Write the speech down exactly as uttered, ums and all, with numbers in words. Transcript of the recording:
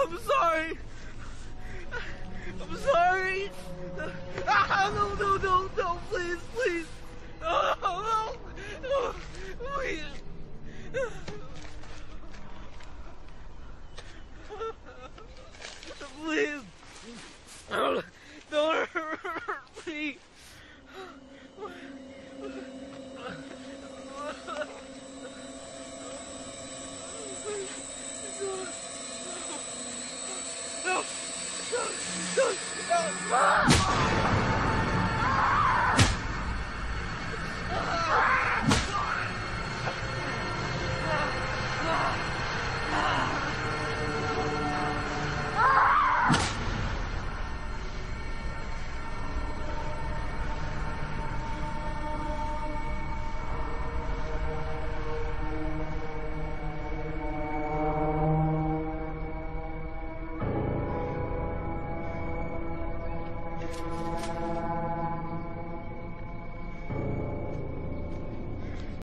I'm sorry. I'm sorry. Ah, no, no, no, no, please, please. Oh, no, no, please. Please. Don't hurt me. No. No. No. No. You